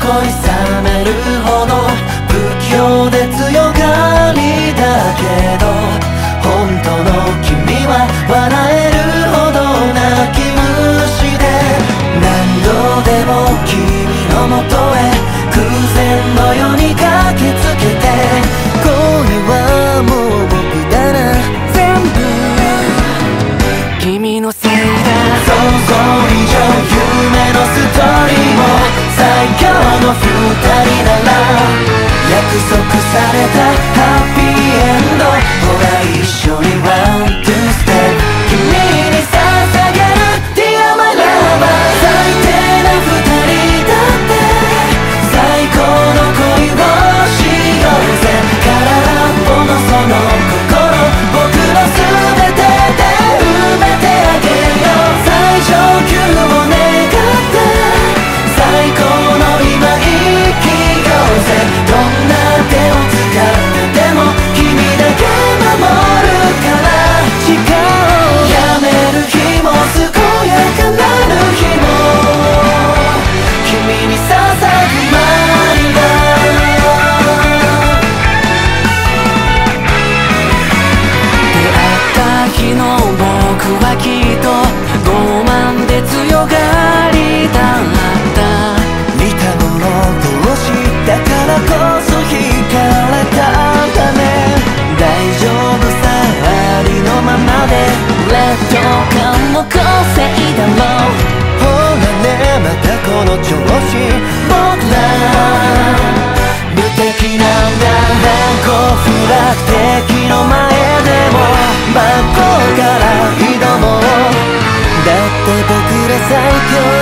恋冷めるほど不器用で強がりだけど、本当の君は笑えるほど泣き虫で、何度でも君のもとへ偶然のように駆けつけて、これはもう僕だな、全部君のせいだ。想像以上夢のストーリーも最強の二人なら、約束されたハッピーエンド、ほら一緒にワンツーステップ、君に捧げる Dear my lover。 最低な二人だって最高の恋をしようぜ。空っぽのその心、僕の全てで埋めてあげよう。最上級を願って最高の今生きようぜ。どんな手を使ってでも君だけ守るから誓おう。やめる日も健やかなる日も君に捧ぐマイラブ。出会った日の僕はきっと傲慢で強がりだった。見たもの同士だからこそ惹かれたんだね。大丈夫さ、ありのままで劣等感の個性だろう。ほらね、またこの調子、僕ら無敵なんだ。難攻不落敵の前でも真っ向から挑もう。だって僕ら最強